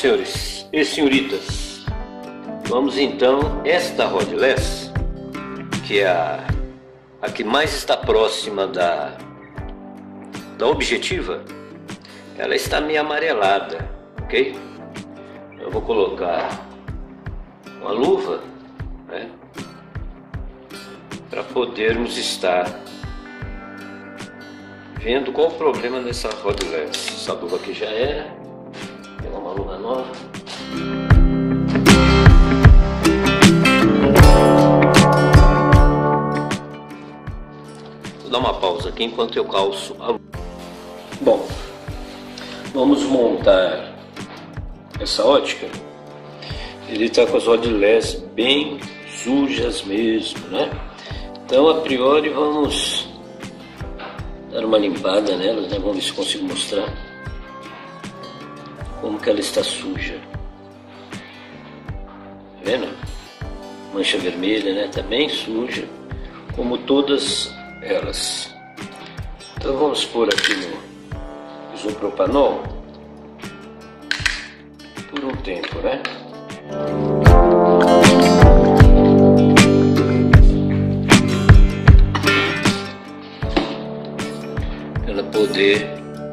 senhores e senhoritas, vamos então, esta Rodless, que é a que mais está próxima da objetiva, ela está meio amarelada, ok? Eu vou colocar uma luva, né, para podermos estar vendo qual o problema dessa Rodless. Essa luva aqui já era, pegar uma luva nova. Vou dar uma pausa aqui enquanto eu calço a luva. Bom, vamos montar essa ótica. Ele está com as Rodless bem sujas mesmo, né? Então, a priori, vamos dar uma limpada nela, né? Vamos ver se consigo mostrar como que ela está suja. Tá vendo? Mancha vermelha, né? Tá bem suja, como todas elas. Então, vamos pôr aqui no isopropanol por um tempo, né? Para poder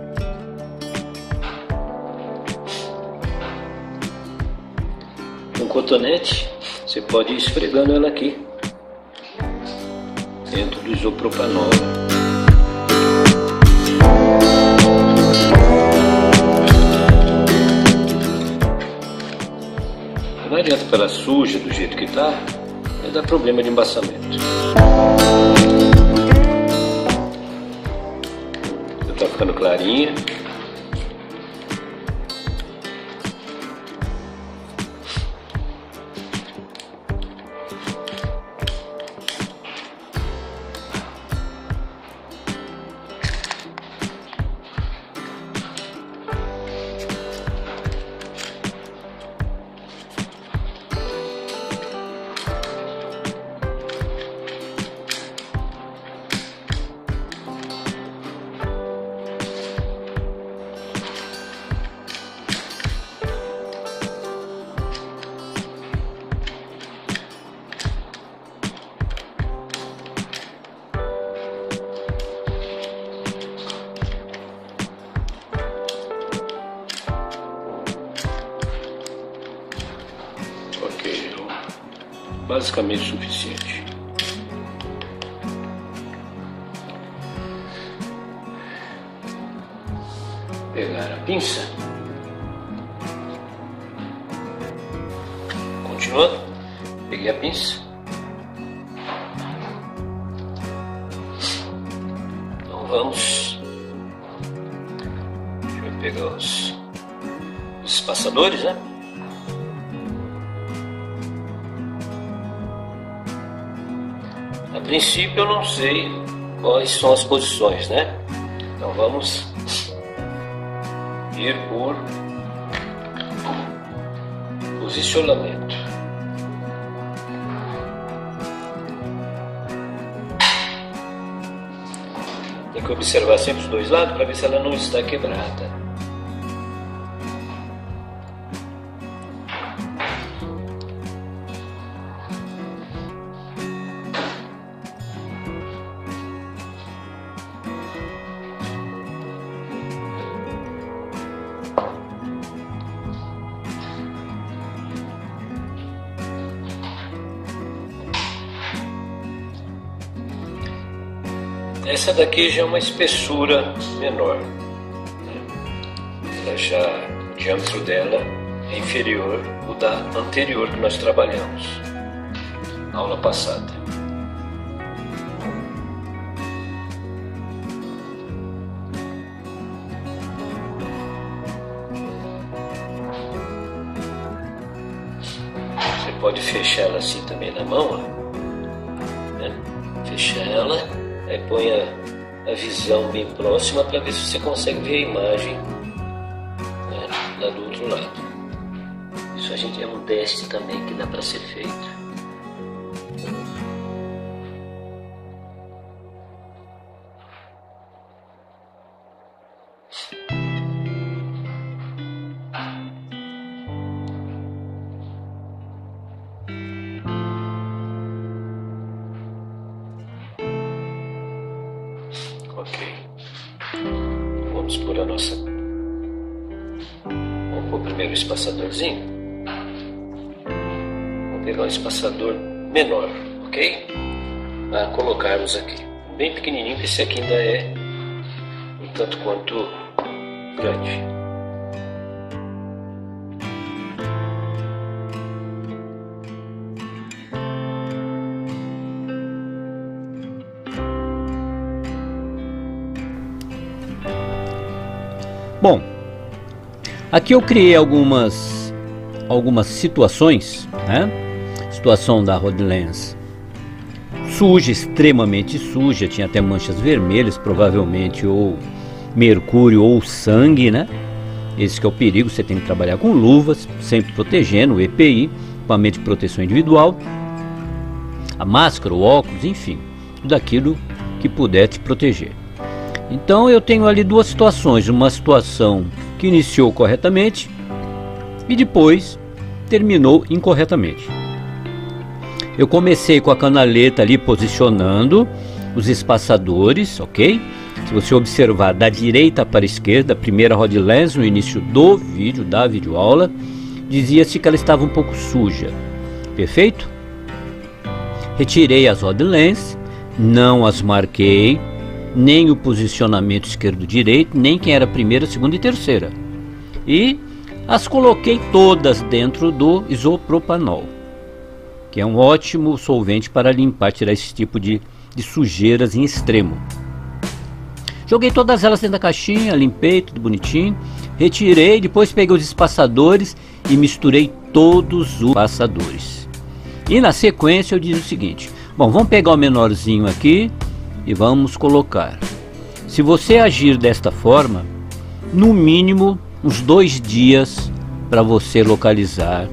com cotonete, você pode ir esfregando ela aqui dentro do isopropanol. Não adianta para ela suja do jeito que está, vai dar problema de embaçamento. Já está ficando clarinha. Ok, basicamente o suficiente. Pegar a pinça, continuando, peguei a pinça. Então vamos, deixa eu pegar os espaçadores, né? A princípio eu não sei quais são as posições, né? Então vamos ir por posicionamento. Tem que observar sempre os dois lados para ver se ela não está quebrada. Essa daqui já é uma espessura menor, né? Ela já, o diâmetro dela é inferior ao da anterior que nós trabalhamos na aula passada. Você pode fechar ela assim também na mão, ó, né? Fecha ela. Aí põe a visão bem próxima para ver se você consegue ver a imagem, né, lá do outro lado. Isso a gente é um teste também que dá para ser feito. Ok. Vamos por a nossa... Vamos pôr primeiro o espaçadorzinho. Vamos pegar um espaçador menor, ok? Para colocarmos aqui. Bem pequenininho, porque esse aqui ainda é um tanto quanto grande. Bom, aqui eu criei algumas situações, né? Situação da RODLens suja, extremamente suja, tinha até manchas vermelhas, provavelmente ou mercúrio ou sangue, né? Esse que é o perigo, você tem que trabalhar com luvas, sempre protegendo, o EPI, equipamento de proteção individual, a máscara, o óculos, enfim, tudo aquilo que puder te proteger. Então eu tenho ali duas situações, uma situação que iniciou corretamente e depois terminou incorretamente. Eu comecei com a canaleta ali posicionando os espaçadores, ok? Se você observar da direita para a esquerda, a primeira RODLens no início do vídeo, da videoaula, dizia-se que ela estava um pouco suja, perfeito? Retirei as RODLens, não as marquei, nem o posicionamento esquerdo-direito, nem quem era a primeira, segunda e terceira. E as coloquei todas dentro do isopropanol, que é um ótimo solvente para limpar, tirar esse tipo de sujeiras em extremo. Joguei todas elas dentro da caixinha, limpei tudo bonitinho, retirei, depois peguei os espaçadores e misturei todos os espaçadores. E na sequência eu disse o seguinte: bom, vamos pegar o menorzinho aqui e vamos colocar. Se você agir desta forma, no mínimo uns 2 dias para você localizar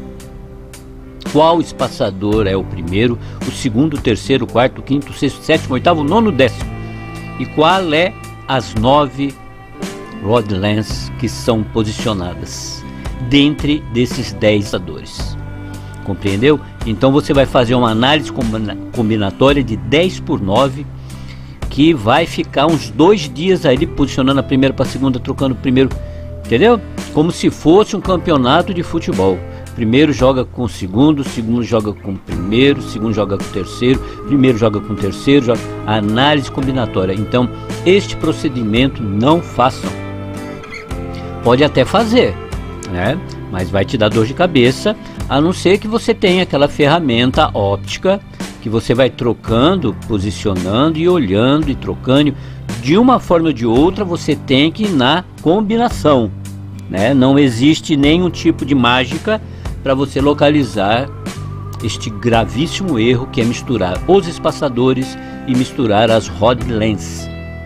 qual espaçador é o primeiro, o segundo, o terceiro, o quarto, o quinto, o sexto, o sétimo, o oitavo, o nono, o 10º. E qual é as 9 RODLens que são posicionadas dentre desses 10 espaçadores. Compreendeu? Então você vai fazer uma análise combinatória de 10 por 9, que vai ficar uns 2 dias ali posicionando a primeira para a segunda, trocando o primeiro, entendeu? Como se fosse um campeonato de futebol. Primeiro joga com o segundo joga com o primeiro, segundo joga com o terceiro, primeiro joga com o terceiro, joga... Análise combinatória. Então, este procedimento não façam. Pode até fazer, né? Mas vai te dar dor de cabeça, a não ser que você tenha aquela ferramenta óptica que você vai trocando, posicionando e olhando e trocando. De uma forma ou de outra, você tem que ir na combinação, né? Não existe nenhum tipo de mágica para você localizar este gravíssimo erro, que é misturar os espaçadores e misturar as RODLens.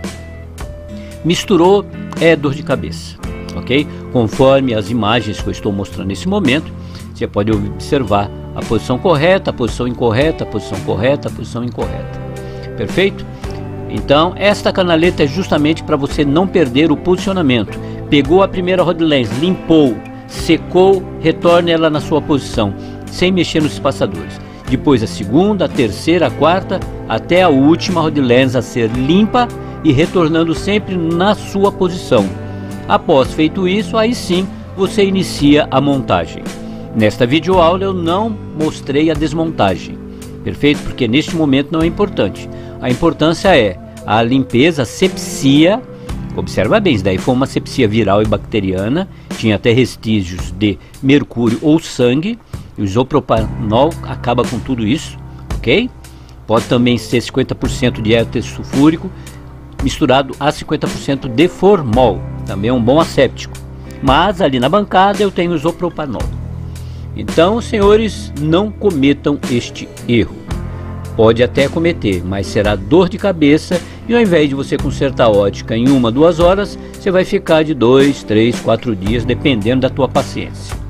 Misturou, é dor de cabeça, ok? Conforme as imagens que eu estou mostrando nesse momento, você pode observar a posição correta, a posição incorreta, a posição correta, a posição incorreta. Perfeito? Então, esta canaleta é justamente para você não perder o posicionamento. Pegou a primeira RODLens, limpou, secou, retorne ela na sua posição, sem mexer nos espaçadores. Depois a segunda, a terceira, a quarta, até a última RODLens a ser limpa e retornando sempre na sua posição. Após feito isso, aí sim você inicia a montagem. Nesta videoaula eu não mostrei a desmontagem, perfeito? Porque neste momento não é importante. A importância é a limpeza, a sepsia. Observa bem, isso daí foi uma sepsia viral e bacteriana, tinha até vestígios de mercúrio ou sangue. O isopropanol acaba com tudo isso, ok? Pode também ser 50% de éter sulfúrico misturado a 50% de formol, também é um bom asséptico. Mas ali na bancada eu tenho isopropanol. Então, senhores, não cometam este erro. Pode até cometer, mas será dor de cabeça, e ao invés de você consertar a ótica em 1, 2 horas, você vai ficar de 2, 3, 4 dias, dependendo da tua paciência.